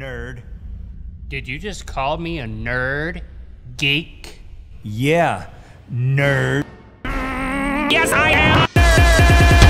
nerd. Did you just call me a nerd? Geek? Yeah, nerd. Yes, I am a nerd!